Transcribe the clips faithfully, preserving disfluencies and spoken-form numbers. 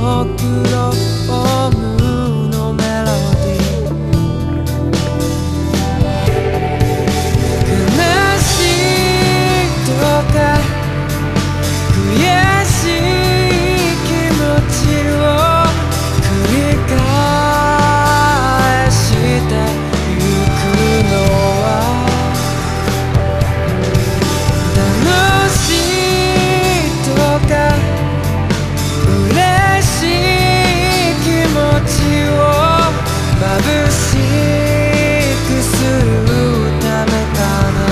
クロームのメロディー、悲しいとか悔しい気持ちを繰り返してゆくのは楽しいとか嬉しい気持ちを眩しくするためかな。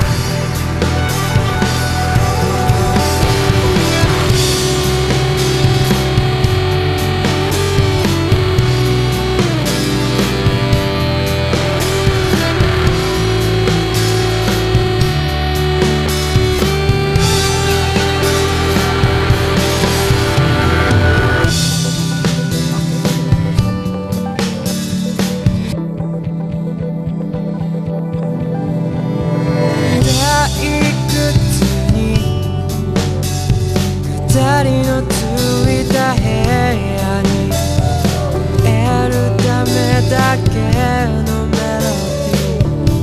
二人のついた部屋に得るためだけのメロデ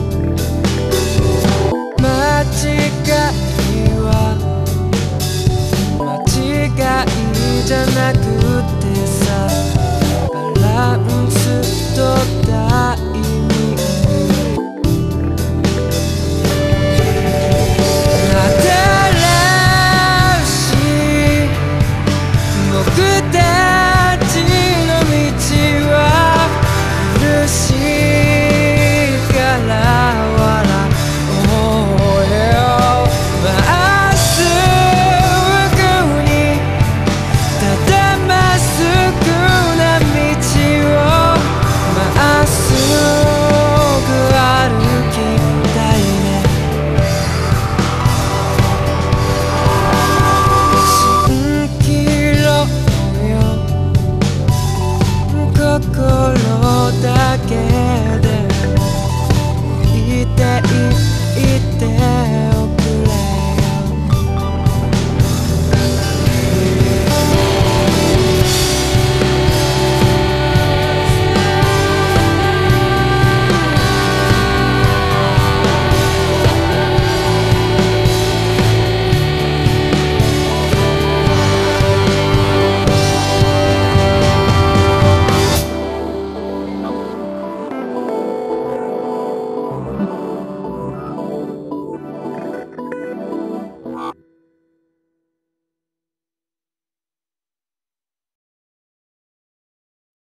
ィー、間違いは間違いじゃなくてさ、バランスとタイミング、僕